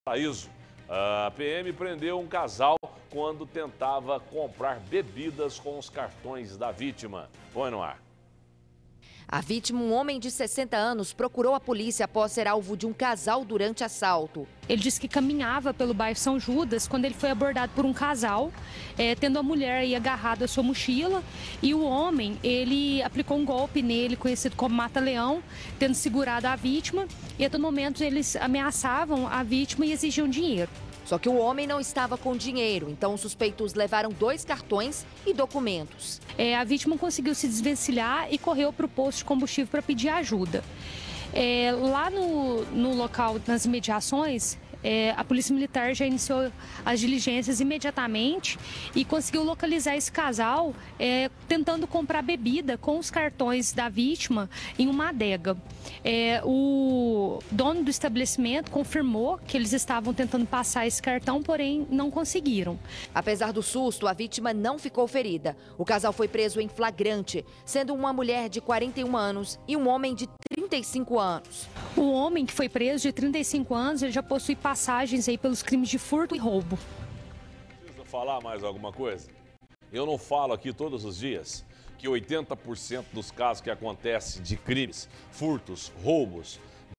Paraíso. A PM prendeu um casal quando tentava comprar bebidas com os cartões da vítima. Põe no ar. A vítima, um homem de 60 anos, procurou a polícia após ser alvo de um casal durante assalto. Ele disse que caminhava pelo bairro São Judas quando ele foi abordado por um casal, tendo a mulher aí agarrada à sua mochila. E o homem, ele aplicou um golpe nele, conhecido como mata-leão, tendo segurado a vítima. E a todo momento eles ameaçavam a vítima e exigiam dinheiro. Só que o homem não estava com dinheiro, então os suspeitos levaram 2 cartões e documentos. A vítima conseguiu se desvencilhar e correu para o posto de combustível para pedir ajuda. Lá no local, nas imediações, a Polícia Militar já iniciou as diligências imediatamente e conseguiu localizar esse casal tentando comprar bebida com os cartões da vítima em uma adega. O dono do estabelecimento confirmou que eles estavam tentando passar esse cartão, porém não conseguiram. Apesar do susto, a vítima não ficou ferida. O casal foi preso em flagrante, sendo uma mulher de 41 anos e um homem de 35 anos. O homem que foi preso, de 35 anos, ele já possui passagens aí pelos crimes de furto e roubo. Precisa falar mais alguma coisa? Eu não falo aqui todos os dias que 80% dos casos que acontecem de crimes, furtos, roubos,